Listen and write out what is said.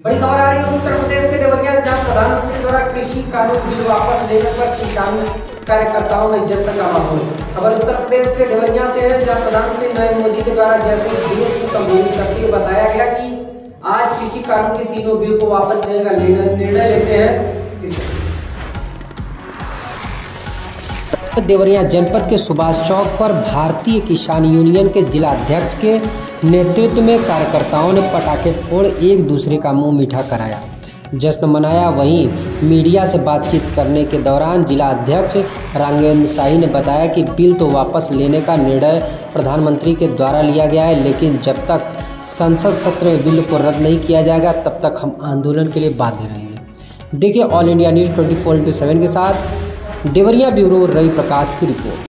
बड़ी खबर आ रही है उत्तर प्रदेश के देवरिया से, जहां प्रधानमंत्री द्वारा कृषि कानून बिल वापस लेने पर किसान कार्यकर्ताओं में जश्न का माहौल। खबर उत्तर प्रदेश के देवरिया से है, जहां प्रधानमंत्री नरेंद्र मोदी के द्वारा जैसे देश को संबोधित करते हुए बताया गया कि आज कृषि कानून के तीनों बिल को वापस लेने का निर्णय लेते हैं। देवरिया जनपद के सुभाष चौक पर भारतीय किसान यूनियन के जिला अध्यक्ष के नेतृत्व में कार्यकर्ताओं ने पटाखे फोड़ एक दूसरे का मुंह मीठा कराया, जश्न मनाया। वहीं मीडिया से बातचीत करने के दौरान जिला अध्यक्ष राघवेंद्र शाही ने बताया कि बिल तो वापस लेने का निर्णय प्रधानमंत्री के द्वारा लिया गया है, लेकिन जब तक संसद सत्र में बिल को रद्द नहीं किया जाएगा तब तक हम आंदोलन के लिए बाध्य रहेंगे। देखिए ऑल इंडिया न्यूज 24/7 के साथ देवरिया ब्यूरो रवि प्रकाश की रिपोर्ट।